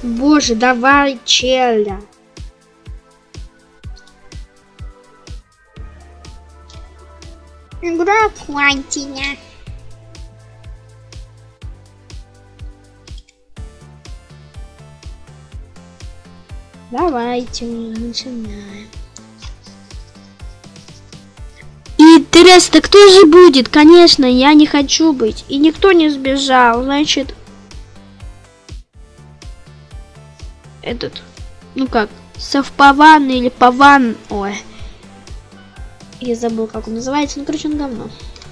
Боже, давай, челя. Игра окончена. Давайте начинаем. Интересно, кто же будет? Конечно, я не хочу быть. И никто не сбежал. Значит, этот, ну как, совпаван или паван. Ой, я забыл, как он называется. Ну, короче, он говно.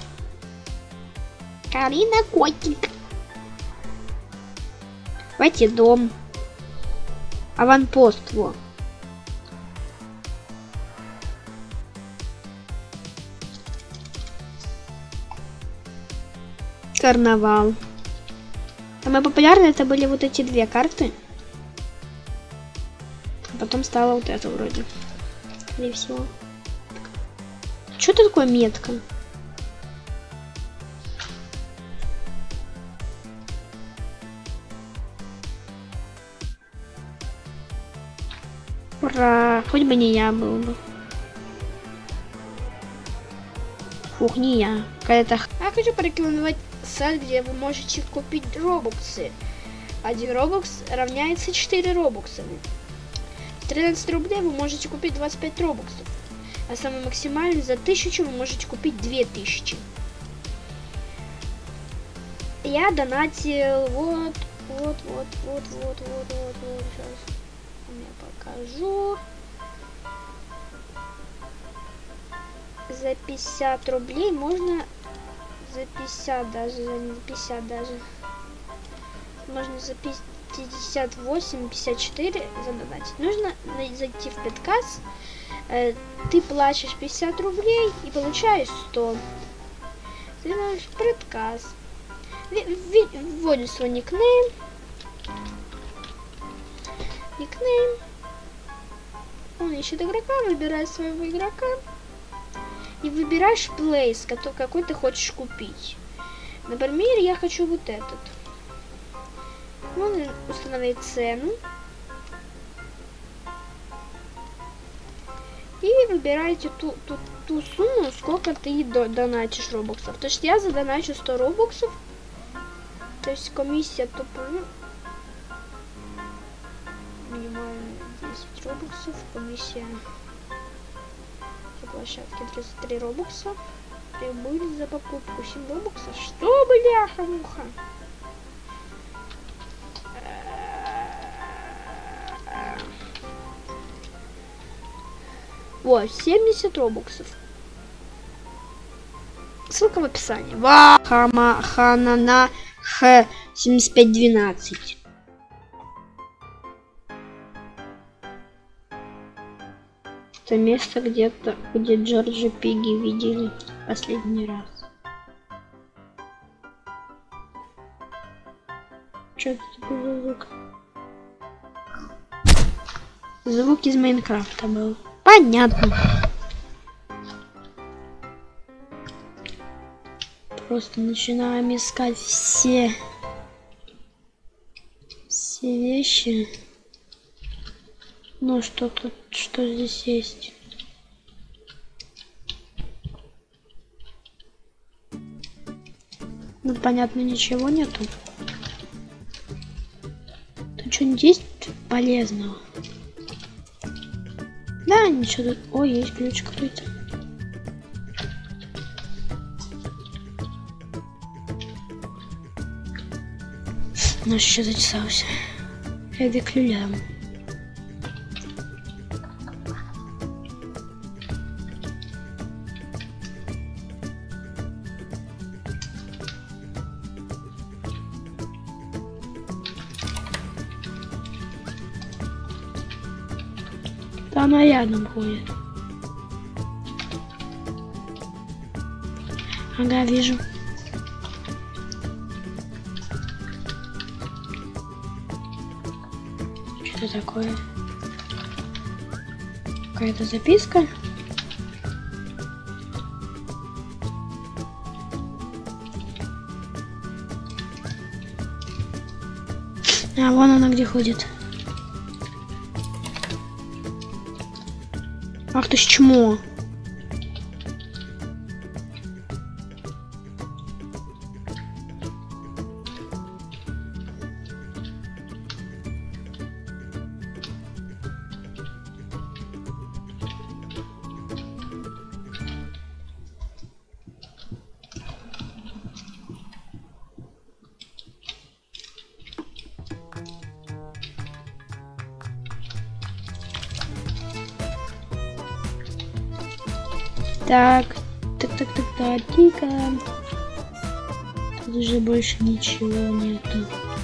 Карина котик. Давайте дом. Аванпост, во. Карнавал. Самые популярные это были вот эти две карты. А потом стало вот это вроде. Скорее всего. Что это такое метка? Ура! Хоть бы не я был бы. Фух, не я. Какая-то... Я хочу порекомендовать сайт, где вы можете купить робоксы. 1 робокс равняется 4 робокса. 13 рублей вы можете купить 25 робоксов. А самый максимальный за 1000 вы можете купить 2000. Я донатил вот. Сейчас я покажу. За 50 рублей можно, за 50 даже, за не 50 даже, можно за 58-54 задонатить. Нужно зайти в Петкас, ты платишь 50 рублей и получаешь 100. Ты знаешь, Петкас. Вводишь свой никнейм. Он ищет игрока, выбирай своего игрока. И выбираешь плейс, какой ты хочешь купить. Например, я хочу вот этот. Можно установить цену. И выбираете ту сумму, сколько ты донатишь робоксов. То есть я задоначу 100 робоксов. То есть комиссия тупая. Минимально 10 робоксов. Комиссия площадки 33 робокса. Прибыль за покупку 7 робоксов. Что, бляха-муха? Вот, 70 робоксов. Ссылка в описании. Ханана Х 7512. Это место где-то, где Джорджа Пиги видели последний раз. Что это такое за звук? Звук из Майнкрафта был. Понятно. Просто начинаем искать все вещи. Ну что тут, что здесь есть? Ну понятно, ничего нету. Тут что-нибудь есть полезного? Да, ничего тут. О, есть ключ какой-то. Ну еще зачесался. Я выклюлям. Да она рядом ходит. Ага, вижу. Что такое? Какая-то записка. А вон она где ходит. Ах ты ж чмо. Так, тика. Тут уже больше ничего нету.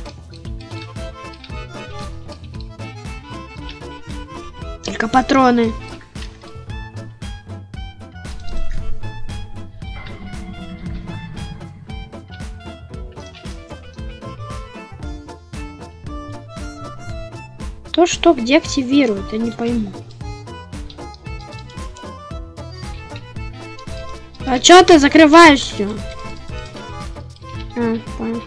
Только патроны. То, что где активируют, я не пойму. А чё ты закрываешь все? А, понял.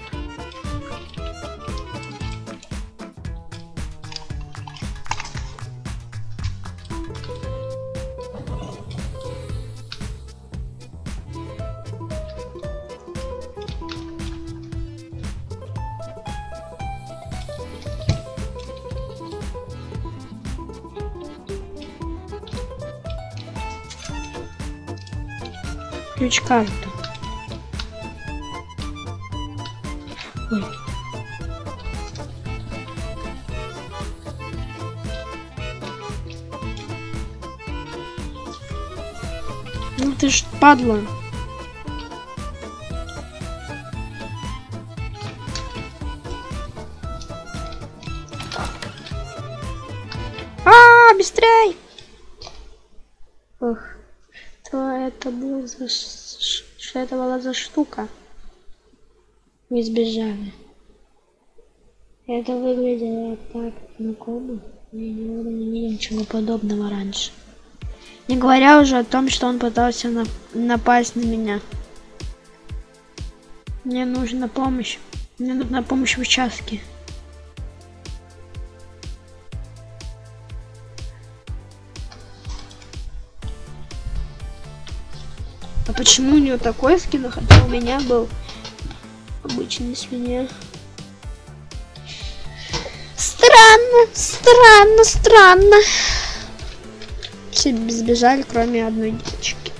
Ключ-карта. Ой. Ну ты ж падла. Быстрей! Ох. Что это было за что это была за штука? Мы сбежали. Это выглядело так знакомо. Я не видел ничего подобного раньше. Не говоря уже о том, что он пытался напасть на меня. Мне нужна помощь. Мне нужна помощь в участке. А почему у него такой скин, хотя у меня был обычный свинья? Странно. Все сбежали, кроме одной девочки.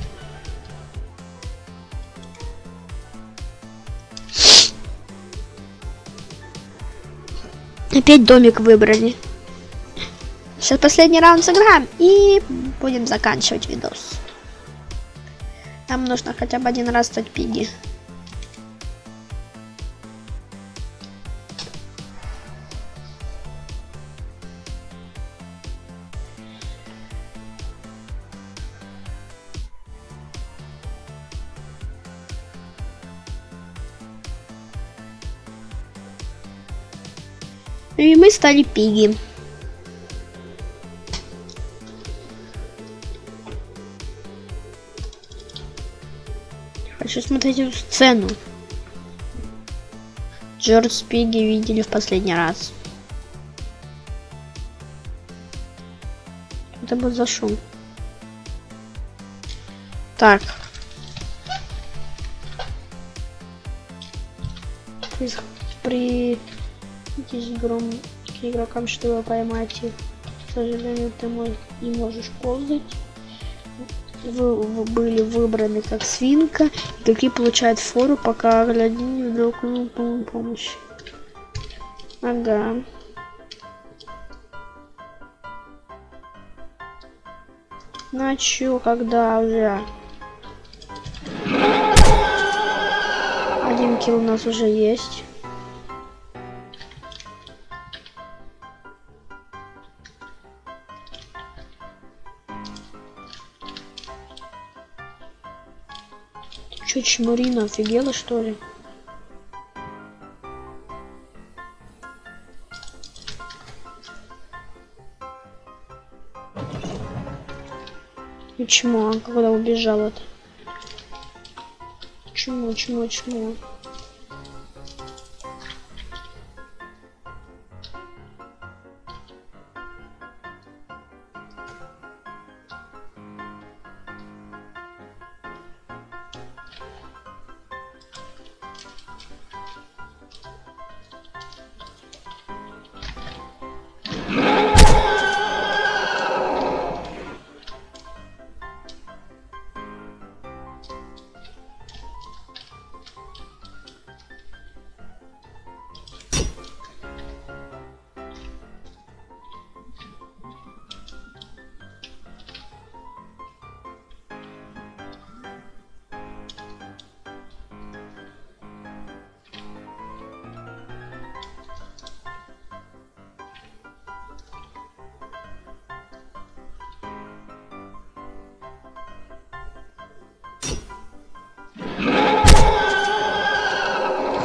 Опять домик выбрали. Сейчас последний раунд сыграем и будем заканчивать видос. Нам нужно хотя бы один раз стать пиги. И мы стали пиги. Хочу смотреть эту сцену. Джордж с Пигги видели в последний раз. Это был за шум. Так. При гром к игрокам, чтобы поймать их. К сожалению, ты не можешь ползать. Вы были выбраны как свинка. Игроки получают фору, пока глядят друг на помощь. Ага. Ну а чё, когда уже? Один килл у нас уже есть. Чё, Чмурина, офигела, что ли? И чмо, а когда убежал это? Чмо.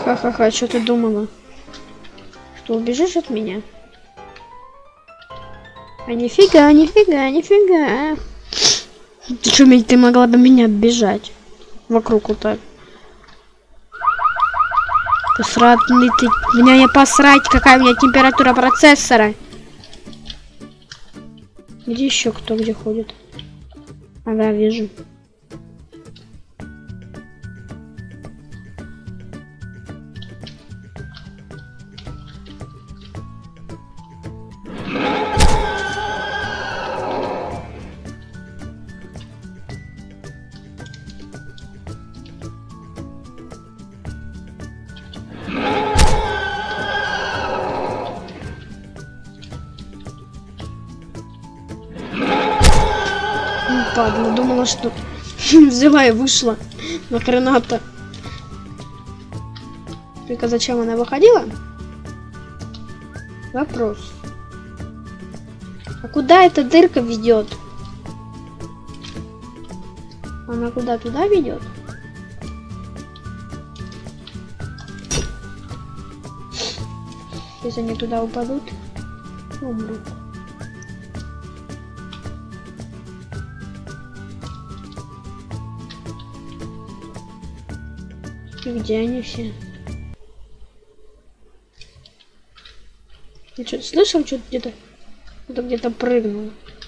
Ха-ха-ха, что ты думала? Что, убежишь от меня? А нифига, нифига, нифига. Ты что, ты могла бы меня оббежать? Вокруг вот так. Посратный ты. Меня не посрать, какая у меня температура процессора. Где еще кто где ходит? Ага, вижу. Ладно, думала, что взяла и вышла нахрена-то. Только зачем она выходила? Вопрос. А куда эта дырка ведет? Она куда туда ведет? Если они туда упадут, умрут. И где они все? Я что-то слышал, что-то где-то... Кто-то где-то прыгнул.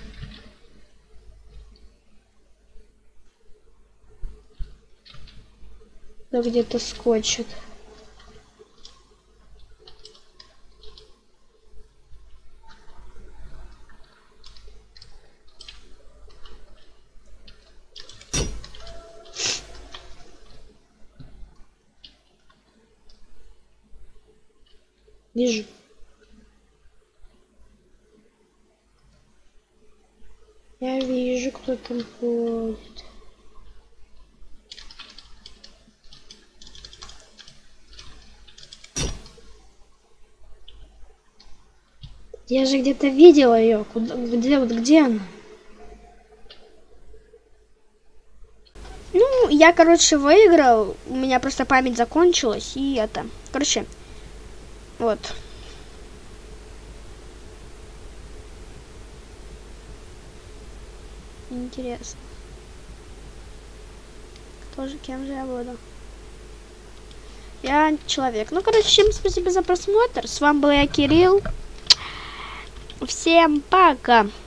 Кто где-то скочит. Вижу. Я вижу, кто там ходит. Я же где-то видела ее. Куда, где она? Ну, я, короче, выиграл. У меня просто память закончилась. И это. Короче. Вот. Интересно. Кто же, кем же я буду? Я человек. Ну, короче, всем спасибо за просмотр. С вами был я, Кирилл. Всем пока.